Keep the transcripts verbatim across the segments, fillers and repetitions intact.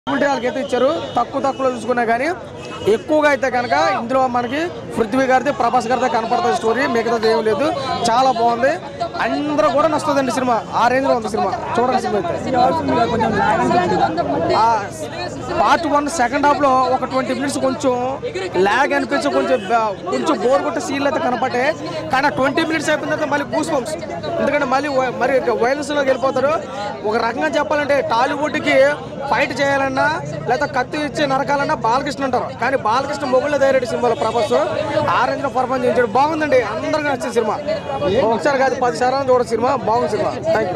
వాళ్ళకైతే ఇచ్చారు తక్కువ తక్కువలో చూసుకున్నా కానీ ఎక్కువగా అయితే కనుక ఇందులో మనకి పృథ్వీ గారిది ప్రభాస్ గారిది కనపడుతుంది స్టోరీ మిగతాది ఏం లేదు చాలా బాగుంది అందరూ కూడా నచ్చుతుందండి సినిమా ఆ రేంజ్లో ఉంది సినిమా చూడండి సినిమా అయితే పార్ట్ వన్ సెకండ్ హాఫ్ లో ఒక ట్వంటీ మినిట్స్ కొంచెం ల్యాగ్ అనిపించి కొంచెం కొంచెం బోర్ కొట్టే సీన్లు అయితే కనపడే కానీ ట్వంటీ మినిట్స్ అయిపోయిన తర్వాత మళ్ళీ గూస్ బంప్స్ ఎందుకంటే మళ్ళీ మరి వైలెన్స్లోకి వెళ్ళిపోతారు ఒక రకంగా చెప్పాలంటే టాలీవుడ్కి ఫైట్ చేయాలన్నా లేదా కత్తి ఇచ్చి నరకాలన్నా బాలకృష్ణ అంటారు కానీ బాలకృష్ణ మొగుళ్ళ ధైర్య సినిమాలో ప్రభాస్ ఆ రేంజ్ లో పర్ఫార్మెన్స్ చేయించాడు బాగుందండి అందరికీ నచ్చిన సినిమా ఒకసారి కాదు పది సార్లు చూడ సినిమా బాగుంది సినిమా థ్యాంక్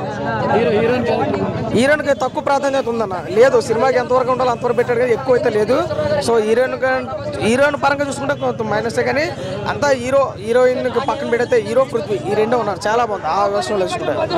యూ హీరోయిన్కి తక్కువ ప్రాధాన్యత ఉందన్న లేదు సినిమాకి ఎంతవరకు ఉండాలో అంతవరకు పెట్టాడు కానీ ఎక్కువ అయితే లేదు సో హీరోయిన్ హీరోయిన్ పరంగా చూసుకుంటే కొంత మైనస్ కానీ అంతా హీరో హీరోయిన్ పక్కన పెడితే హీరో పృథ్వీ ఈ రెండో ఉన్నారు చాలా బాగుంది ఆ విషయంలో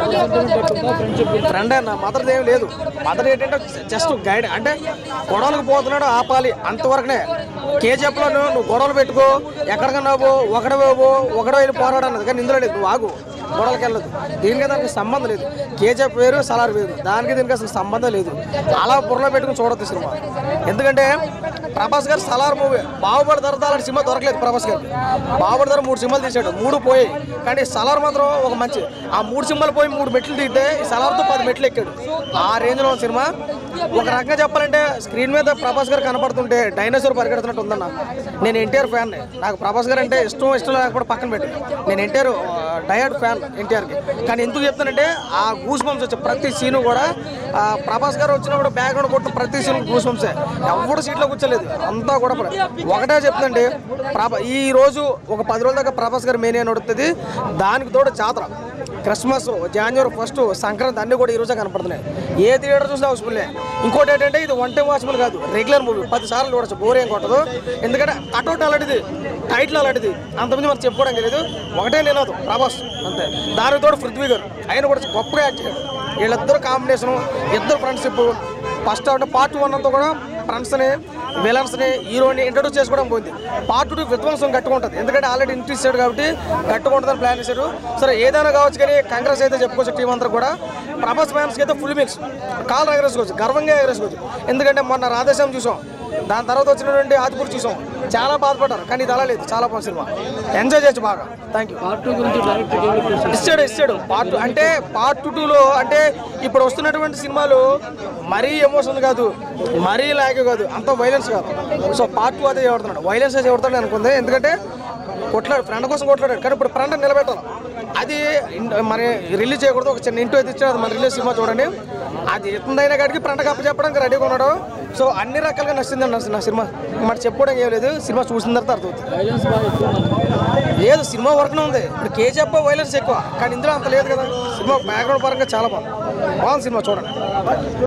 చూసుకుంటే ఫ్రెండ్ అన్న మదర్ది ఏం లేదు మదర్ ఏంటంటే జస్ట్ గైడ్ అంటే గొడవలకు పోతున్నాడు ఆపాలి అంతవరకునే కేజీఎఫ్లో నువ్వు గొడవలు పెట్టుకో ఎక్కడికన్నా పో ఒకడో పో ఒకడో వెళ్ళి పోరాడు అన్నది కానీ ఇందులో లేదు నువ్వు ఆగు గొడవలకి వెళ్ళదు దీనికి దానికి సంబంధం లేదు కేజీఎఫ్ వేరు సలార్ వేరు దానికి దీనికి అసలు సంబంధం లేదు అలా బుర్రలో పెట్టుకుని చూడొద్దు సినిమా ఎందుకంటే ప్రభాస్ గారు సలార్ మూవీ బాహుబలి ధర అలాంటి సినిమా దొరకలేదు ప్రభాస్ గారికి బాహుబలి ధర మూడు సినిమాలు తీసాడు మూడు పోయి కానీ సలార్ మాత్రం ఒక మంచి ఆ మూడు సినిమాలు పోయి మూడు మెట్లు దిగితే సలార్తో పది మెట్లు ఎక్కాడు ఆ రేంజ్లో ఉన్న సినిమా ఒక రకంగా చెప్పాలంటే స్క్రీన్ మీద ప్రభాస్ గారు కనపడుతుంటే డైనోసార్ పరిగెడుతున్నట్టు ఉందన్న నేను ఎన్టీఆర్ ఫ్యాన్ నాకు ప్రభాస్ గారు అంటే ఇష్టం ఇష్టం లేకపోతే పక్కన పెట్టి నేను ఎన్టీఆర్ డయాడ్ ఫ్యాన్ ఎన్టీఆర్కి కానీ ఎందుకు చెప్తానంటే ఆ గూస్ బంప్స్ వచ్చే ప్రతి సీను కూడా ప్రభాస్ గారు వచ్చినప్పుడు బ్యాక్గ్రౌండ్ కొట్టిన ప్రతి సీన్ గూస్ బంప్సే ఎవరు సీట్లో కూర్చోలేదు అంతా కూడా ఒకటే చెప్తుందండి ప్రభా ఈ రోజు ఒక పది రోజుల దాకా ప్రభాస్ గారు మెయిన్ నడుస్తుంది దానికి తోడు జాతర క్రిస్మస్ జనవరి ఫస్ట్ సంక్రాంతి అన్నీ కూడా ఈ రోజే కనపడుతున్నాయి ఏ థియేటర్ చూసినా హౌస్ఫుల్లే ఇంకోటి ఏంటంటే ఇది వన్ టైం వాచ్ఫుల్ కాదు రెగ్యులర్ మూవీ పది సార్లు చూడొచ్చు బోర్ ఏం కొట్టదు ఎందుకంటే కటౌట్ అలాంటిది టైటిల్ అలాంటిది అంతమంది మనం చెప్పుకోవడం లేదు ఒకటే నినాదు ప్రభాస్ అంతే దానికి తోడు పృథ్వీ గారు ఆయన కూడా గొప్పగా యాక్ట్ చేశాడు వీళ్ళిద్దరు కాంబినేషను ఇద్దరు ఫ్రెండ్షిప్ ఫస్ట్ అంటే పార్ట్ వన్ అంతా కూడా ఫ్రెండ్స్ని విలన్స్ని హీరోని ఇంట్రొడ్యూస్ చేసుకోవడం పోయింది పార్ట్ టూ విధ్వంసం కట్టుకుంటుంది ఎందుకంటే ఆల్రెడీ ఇంట్రెస్ట్ ఇచ్చాడు కాబట్టి కట్టుకుంటుందని ప్లాన్ చేశాడు సరే ఏదైనా కావచ్చు కానీ కాంగ్రెస్ అయితే చెప్పుకోవచ్చు టీం అంతా కూడా ప్రభాస్ ఫ్యాన్స్కి అయితే ఫుల్ మిక్స్ కాల్ ఎగరేసుకోవచ్చు గర్వంగా ఎగరేసుకోవచ్చు ఎందుకంటే మొన్న రాధేశ్యామ్ చూసాం దాని తర్వాత వచ్చినటువంటి ఆదిపూర్ చూసాం చాలా బాధపడ్డారు కానీ ఇది అలా లేదు చాలా బాగుంది సినిమా ఎంజాయ్ చేయొచ్చు బాగా థ్యాంక్ యూ పార్ట్ టూ గురించి ఇస్తాడు ఇస్తాడు పార్ట్ టూ అంటే పార్ట్ టూలో అంటే ఇప్పుడు వస్తున్నటువంటి సినిమాలు మరీ ఎమోషన్ కాదు మరీ లాగ్ కాదు అంత వైలెన్స్ కాదు సో పార్ట్ టూ అదే ఎవడుతున్నాడు వైలెన్స్ అయితే ఎవడతాడు అనుకుంది ఎందుకంటే కొట్లాడు ఫ్రెండ్ కోసం కొట్లాడాడు కానీ ఇప్పుడు ఫ్రెండ్ నిలబెట్టాలి అది మరి రిలీజ్ చేయకూడదు ఒక చిన్న ఇంటూ అయితే ఇచ్చాడు అది మన రిలీజ్ సినిమా చూడండి అది ఎంతైనా కాడికి ఫ్రెండ్ కప్ప చెప్పడానికి రెడీగా ఉన్నాడు సో అన్ని రకాలుగా నచ్చిందండి నా సినిమా మరి చెప్పుకోవడం ఏం లేదు సినిమా చూసిన తర్వాత అర్థమవుతుంది లేదు సినిమా వరకునే ఉంది ఇప్పుడు కేజీఎఫ్ వైలెన్స్ ఎక్కువ కానీ ఇందులో అంత లేదు కదా సినిమా బ్యాక్గ్రౌండ్ పరంగా చాలా బాగుంది బాగుంది సినిమా చూడండి